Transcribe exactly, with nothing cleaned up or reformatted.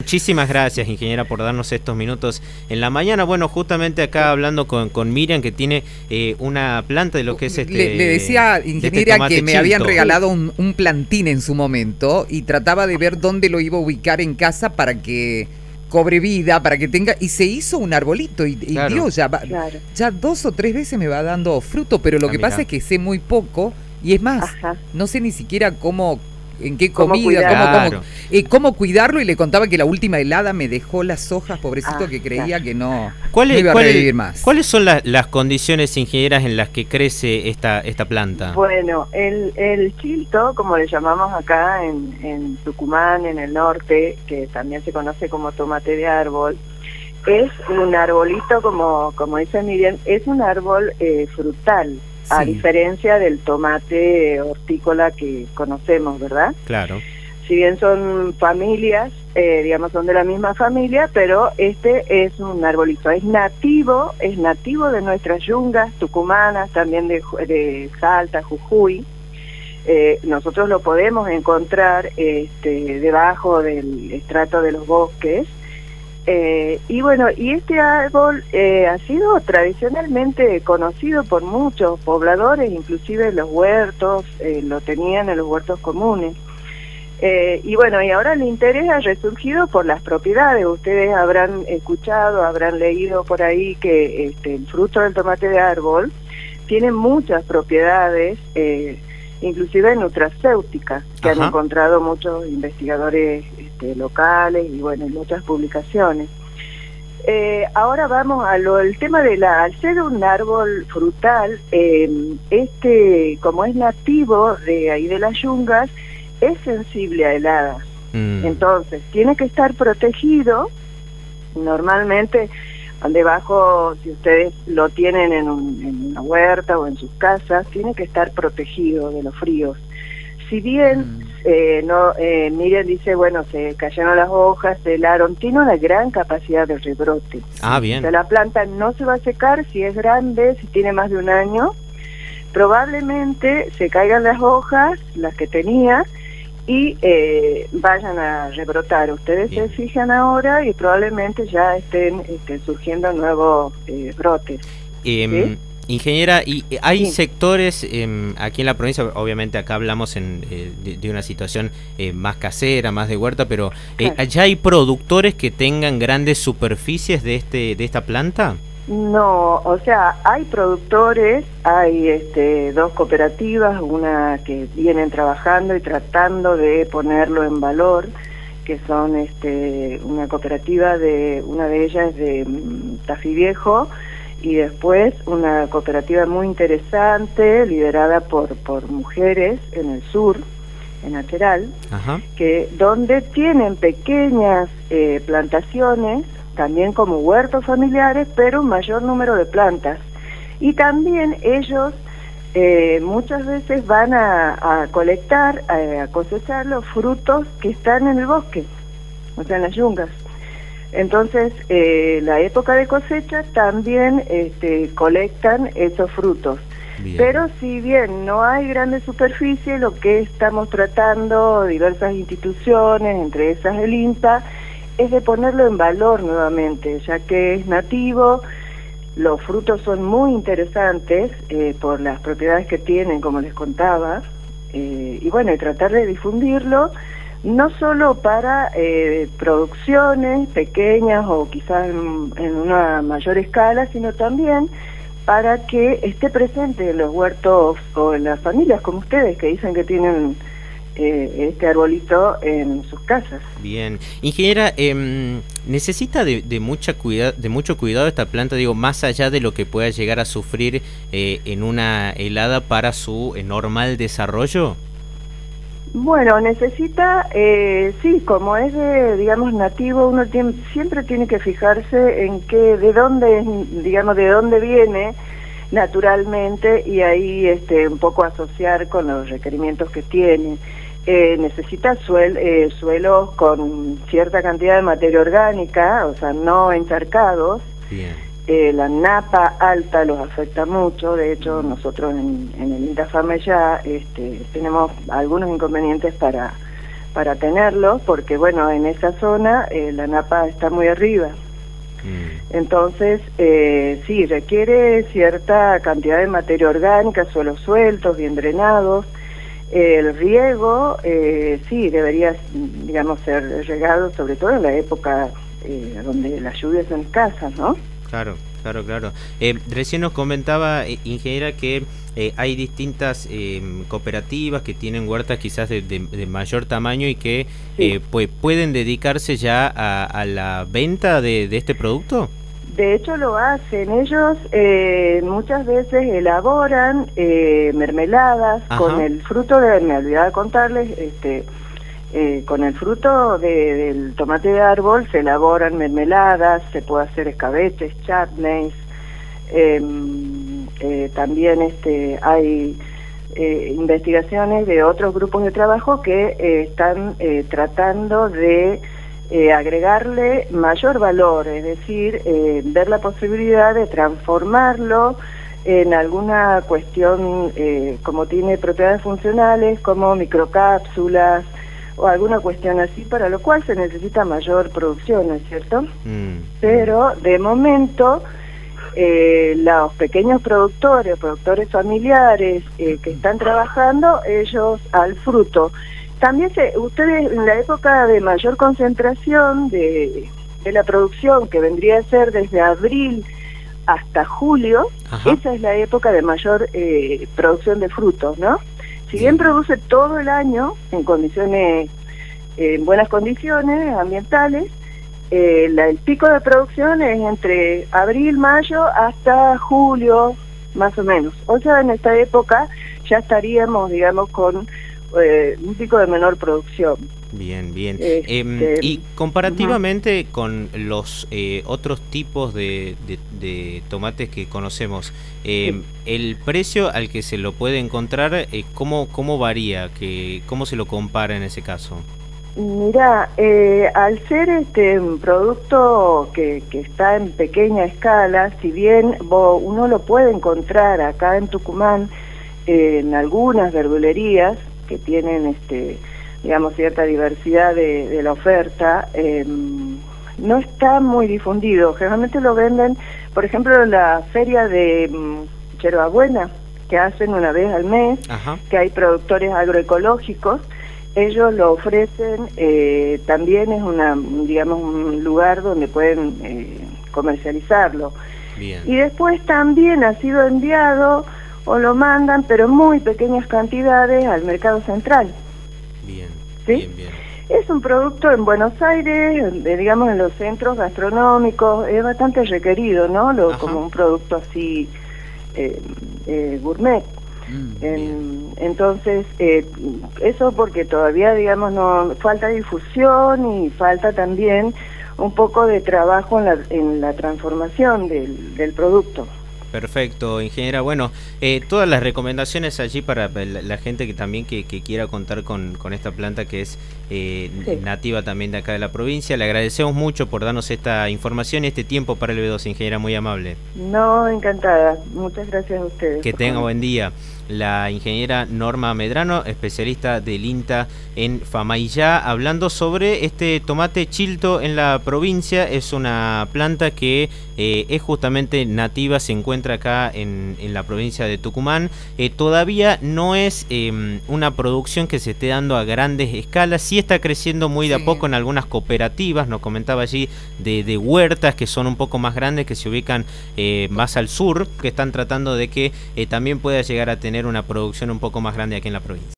Muchísimas gracias, ingeniera, por darnos estos minutos en la mañana. Bueno, justamente acá hablando con, con Miriam, que tiene eh, una planta de lo que es este... Le, le decía, ingeniera, este que me chinto. habían regalado un, un plantín en su momento y trataba de ver dónde lo iba a ubicar en casa para que cobre vida, para que tenga... Y se hizo un arbolito y, y Claro. Dios, ya, va, Claro. ya dos o tres veces me va dando fruto, pero lo Ah, que mirá. pasa es que sé muy poco y es más, Ajá. no sé ni siquiera cómo... en qué ¿Cómo comida, cuidar? cómo, Claro. cómo, eh, cómo cuidarlo, y le contaba que la última helada me dejó las hojas, pobrecito, Ah, que creía claro. que no, ¿Cuál no es- iba a cuál es- revivir más. ¿Cuáles son la- las condiciones, ingenieras, en las que crece esta, esta planta? Bueno, el, el chilto, como le llamamos acá en, en Tucumán, en el norte, que también se conoce como tomate de árbol, es un arbolito, como, como dice Miriam, es un árbol eh, frutal, a Sí. diferencia del tomate hortícola que conocemos, ¿verdad? Claro. Si bien son familias, eh, digamos, son de la misma familia, pero este es un arbolito, es nativo, es nativo de nuestras yungas tucumanas, también de, Ju- de Salta, Jujuy. Eh, nosotros lo podemos encontrar este, debajo del estrato de los bosques. Eh, y bueno, y este árbol eh, ha sido tradicionalmente conocido por muchos pobladores, inclusive los huertos, eh, lo tenían en los huertos comunes. Eh, y bueno, y ahora el interés ha resurgido por las propiedades. Ustedes habrán escuchado, habrán leído por ahí que este, el fruto del tomate de árbol tiene muchas propiedades, eh, inclusive nutracéuticas, que Ajá. han encontrado muchos investigadores este, locales y bueno, en muchas publicaciones. Eh, ahora vamos a lo, el tema de la, al ser un árbol frutal, eh, este, como es nativo de ahí de las yungas, es sensible a heladas. Mm. Entonces, tiene que estar protegido. Normalmente, debajo, si ustedes lo tienen en, un, en una huerta o en sus casas, tiene que estar protegido de los fríos. Si bien, Mm. eh, no, eh, Miriam dice, bueno, se cayeron las hojas, se helaron, tiene una gran capacidad de rebrote. Ah, O bien. sea, la planta no se va a secar si es grande, si tiene más de un año. Probablemente se caigan las hojas, las que tenía, y eh, vayan a rebrotar. Ustedes Bien. se fijan ahora y probablemente ya estén, estén surgiendo nuevos eh, brotes. Em, ¿Sí? Ingeniera, ¿y eh, hay Sí. sectores em, aquí en la provincia? Obviamente acá hablamos en, eh, de, de una situación eh, más casera, más de huerta, pero eh, Claro. ¿allá hay productores que tengan grandes superficies de este de esta planta? No, o sea, hay productores, hay este, dos cooperativas, una que vienen trabajando y tratando de ponerlo en valor, que son este, una cooperativa de, una de ellas es de mm, Tafí Viejo, y después una cooperativa muy interesante, liderada por, por mujeres en el sur, en Acheral, Ajá. que donde tienen pequeñas eh, plantaciones, también como huertos familiares, pero un mayor número de plantas. Y también ellos eh, muchas veces van a, a colectar, a, a cosechar los frutos que están en el bosque, o sea, en las yungas. Entonces, eh, la época de cosecha también este, colectan esos frutos. Bien. Pero si bien no hay grandes superficies, lo que estamos tratando, diversas instituciones, entre esas el INTA, es de ponerlo en valor nuevamente, ya que es nativo, los frutos son muy interesantes eh, por las propiedades que tienen, como les contaba, eh, y bueno, y tratar de difundirlo, no solo para eh, producciones pequeñas o quizás en, en una mayor escala, sino también para que esté presente en los huertos o en las familias como ustedes, que dicen que tienen eh, este arbolito en sus casas. Bien. Ingeniera, eh, ¿necesita de, de mucha cuida de mucho cuidado esta planta, digo, más allá de lo que pueda llegar a sufrir eh, en una helada para su eh, normal desarrollo? Bueno, necesita, eh, sí, como es de, digamos, nativo, uno tiene, siempre tiene que fijarse en qué, de dónde, es, digamos, de dónde viene naturalmente, y ahí este, un poco asociar con los requerimientos que tiene. Eh, necesita suel, eh, suelos con cierta cantidad de materia orgánica, o sea, no encharcados. Bien. Eh, la napa alta los afecta mucho. De hecho, nosotros en, en el INTA FAME ya este, tenemos algunos inconvenientes para, para tenerlo, porque bueno, en esa zona eh, la napa está muy arriba. Entonces, eh, sí, requiere cierta cantidad de materia orgánica, suelos sueltos, bien drenados. Eh, el riego, eh, sí, debería, digamos, ser regado, sobre todo en la época eh, donde las lluvias son escasas, ¿no? Claro, claro, claro. Eh, recién nos comentaba, eh, ingeniera, que eh, hay distintas eh, cooperativas que tienen huertas quizás de, de, de mayor tamaño y que sí. eh, pues, pueden dedicarse ya a, a la venta de, de este producto. De hecho lo hacen, ellos eh, muchas veces elaboran eh, mermeladas. Ajá. Con el fruto de, me olvidaba contarles, este, eh, con el fruto de, del tomate de árbol se elaboran mermeladas, se puede hacer escabeches, chutneys, eh, eh, también este, hay eh, investigaciones de otros grupos de trabajo que eh, están eh, tratando de Eh, agregarle mayor valor, es decir, eh, ver la posibilidad de transformarlo en alguna cuestión, eh, como tiene propiedades funcionales, como microcápsulas o alguna cuestión así, para lo cual se necesita mayor producción, ¿no es cierto? Mm. Pero de momento eh, los pequeños productores, productores familiares eh, que están trabajando, ellos al fruto. También se, ustedes en la época de mayor concentración de, de la producción, que vendría a ser desde abril hasta julio, ajá, esa es la época de mayor eh, producción de frutos, ¿no? Si bien produce todo el año en condiciones, eh, en buenas condiciones ambientales, eh, la, el pico de producción es entre abril, mayo hasta julio, más o menos. O sea, en esta época ya estaríamos, digamos, con Eh, un pico de menor producción. Bien, bien. Este, eh, y comparativamente uh-huh. con los eh, otros tipos de, de, de tomates que conocemos, eh, sí. el precio al que se lo puede encontrar, eh, ¿cómo, cómo varía? Que, ¿Cómo se lo compara en ese caso? Mira, eh, al ser este un producto que, que está en pequeña escala, si bien vos, uno lo puede encontrar acá en Tucumán eh, en algunas verdulerías que tienen, este, digamos, cierta diversidad de, de la oferta, eh, no está muy difundido. Generalmente lo venden, por ejemplo, en la feria de um, Yerbabuena, que hacen una vez al mes, ajá, que hay productores agroecológicos, ellos lo ofrecen, eh, también es una, digamos, un lugar donde pueden eh, comercializarlo. Bien. Y después también ha sido enviado o lo mandan, pero en muy pequeñas cantidades, al mercado central. Bien, ¿sí? bien, bien. Es un producto en Buenos Aires, de, digamos, en los centros gastronómicos, es bastante requerido, ¿no? Lo, como un producto así, eh, eh, gourmet. Mm, en, entonces, eh, eso porque todavía, digamos, no falta difusión y falta también un poco de trabajo en la, en la transformación del, del producto. Perfecto, ingeniera. Bueno, eh, todas las recomendaciones allí para la, la gente que también que, que quiera contar con, con esta planta que es eh, sí. nativa también de acá de la provincia. Le agradecemos mucho por darnos esta información y este tiempo para el B dos, ingeniera, muy amable. No, encantada. Muchas gracias a ustedes. Que tenga buen día. La ingeniera Norma Medrano, especialista del INTA en Famaillá, hablando sobre este tomate chilto en la provincia. Es una planta que eh, es justamente nativa, se encuentra acá en, en la provincia de Tucumán. Eh, todavía no es eh, una producción que se esté dando a grandes escalas, sí está creciendo muy de sí. a poco en algunas cooperativas, nos comentaba allí, de, de huertas que son un poco más grandes, que se ubican eh, más al sur, que están tratando de que eh, también pueda llegar a tener una producción un poco más grande aquí en la provincia.